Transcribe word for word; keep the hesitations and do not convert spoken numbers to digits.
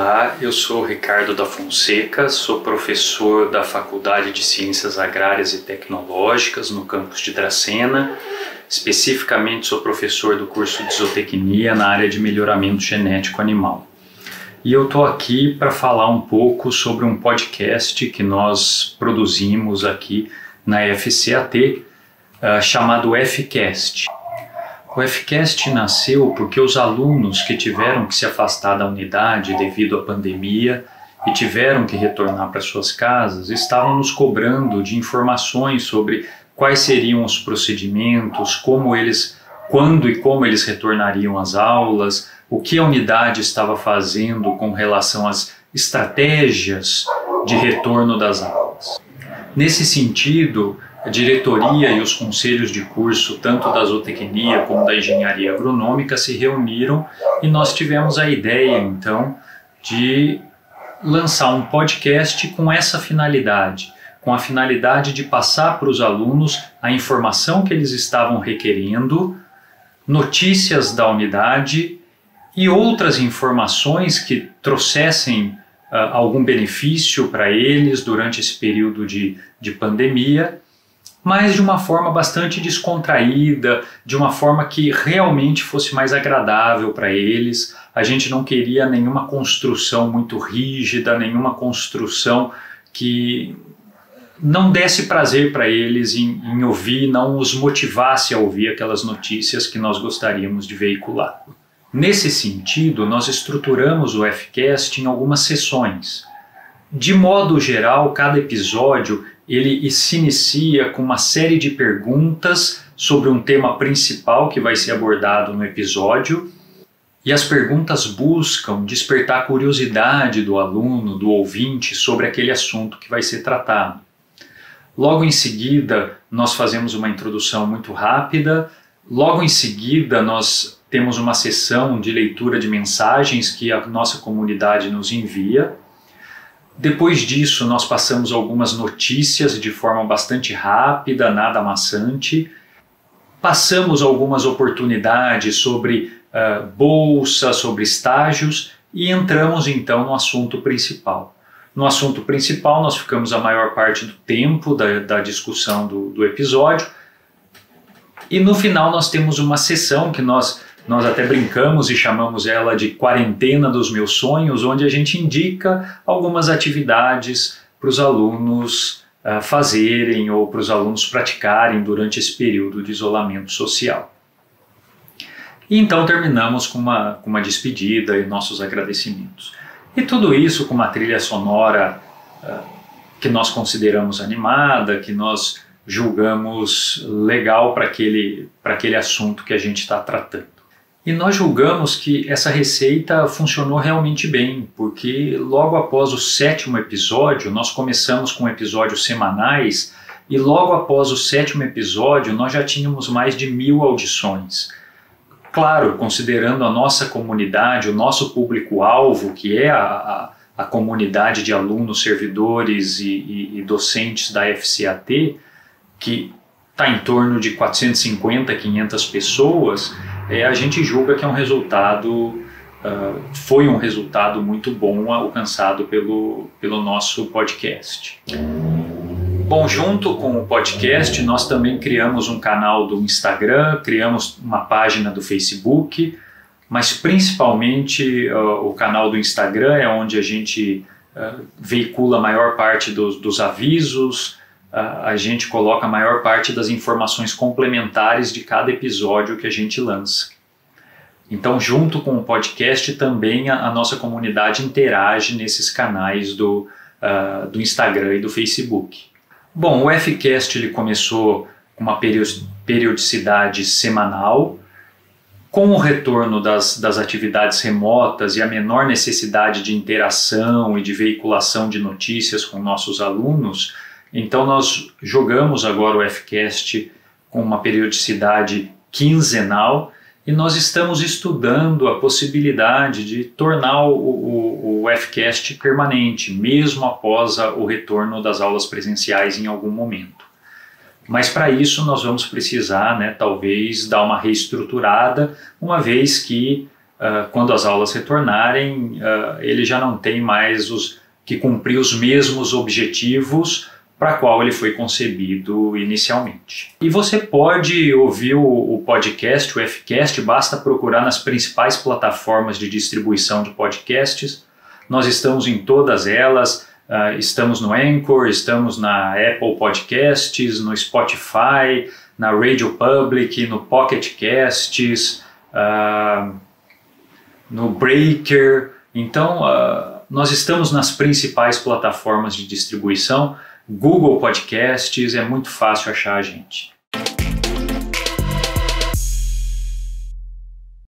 Olá, eu sou Ricardo da Fonseca, sou professor da Faculdade de Ciências Agrárias e Tecnológicas no campus de Dracena. Especificamente sou professor do curso de Zootecnia na área de melhoramento genético animal. E eu estou aqui para falar um pouco sobre um podcast que nós produzimos aqui na F C A T, uh, chamado F-Cast. O F-Cast nasceu porque os alunos que tiveram que se afastar da unidade devido à pandemia e tiveram que retornar para suas casas estavam nos cobrando de informações sobre quais seriam os procedimentos, como eles, quando e como eles retornariam às aulas, o que a unidade estava fazendo com relação às estratégias de retorno das aulas. Nesse sentido, a diretoria e os conselhos de curso, tanto da zootecnia como da engenharia agronômica, se reuniram e nós tivemos a ideia, então, de lançar um podcast com essa finalidade, com a finalidade de passar para os alunos a informação que eles estavam requerendo, notícias da unidade e outras informações que trouxessem uh, algum benefício para eles durante esse período de, de pandemia, mas de uma forma bastante descontraída, de uma forma que realmente fosse mais agradável para eles. A gente não queria nenhuma construção muito rígida, nenhuma construção que não desse prazer para eles em, em ouvir, não os motivasse a ouvir aquelas notícias que nós gostaríamos de veicular. Nesse sentido, nós estruturamos o F-Cast em algumas sessões. De modo geral, cada episódio ele se inicia com uma série de perguntas sobre um tema principal que vai ser abordado no episódio, e as perguntas buscam despertar a curiosidade do aluno, do ouvinte, sobre aquele assunto que vai ser tratado. Logo em seguida, nós fazemos uma introdução muito rápida, logo em seguida nós temos uma sessão de leitura de mensagens que a nossa comunidade nos envia. Depois disso, nós passamos algumas notícias de forma bastante rápida, nada amassante. Passamos algumas oportunidades sobre uh, bolsa, sobre estágios e entramos então no assunto principal. No assunto principal, nós ficamos a maior parte do tempo da, da discussão do, do episódio e no final nós temos uma sessão que nós Nós até brincamos e chamamos ela de Quarentena dos Meus Sonhos, onde a gente indica algumas atividades para os alunos uh, fazerem ou para os alunos praticarem durante esse período de isolamento social. E então terminamos com uma, com uma despedida e nossos agradecimentos. E tudo isso com uma trilha sonora uh, que nós consideramos animada, que nós julgamos legal para aquele, para aquele assunto que a gente está tratando. E nós julgamos que essa receita funcionou realmente bem, porque logo após o sétimo episódio, nós começamos com episódios semanais, e logo após o sétimo episódio nós já tínhamos mais de mil audições. Claro, considerando a nossa comunidade, o nosso público-alvo, que é a, a, a comunidade de alunos, servidores e, e, e docentes da F C A T, que está em torno de quatrocentas e cinquenta, quinhentas pessoas, É, a gente julga que é um resultado, uh, foi um resultado muito bom alcançado pelo, pelo nosso podcast. Bom, junto com o podcast, nós também criamos um canal do Instagram, criamos uma página do Facebook, mas principalmente uh, o canal do Instagram é onde a gente uh, veicula a maior parte dos, dos avisos, a gente coloca a maior parte das informações complementares de cada episódio que a gente lança. Então, junto com o podcast, também a, a nossa comunidade interage nesses canais do, uh, do Instagram e do Facebook. Bom, o F-Cast ele começou com uma periodicidade semanal. Com o retorno das, das atividades remotas e a menor necessidade de interação e de veiculação de notícias com nossos alunos, então nós jogamos agora o F-Cast com uma periodicidade quinzenal e nós estamos estudando a possibilidade de tornar o, o, o F-Cast permanente, mesmo após a, o retorno das aulas presenciais em algum momento. Mas para isso nós vamos precisar, né, talvez, dar uma reestruturada, uma vez que uh, quando as aulas retornarem, uh, ele já não tem mais os, que cumprir os mesmos objetivos para qual ele foi concebido inicialmente. E você pode ouvir o, o podcast, o F-Cast, basta procurar nas principais plataformas de distribuição de podcasts. Nós estamos em todas elas, uh, estamos no Anchor, estamos na Apple Podcasts, no Spotify, na Radio Public, no Pocket Casts, uh, no Breaker. Então, uh, nós estamos nas principais plataformas de distribuição. Google Podcasts, é muito fácil achar a gente.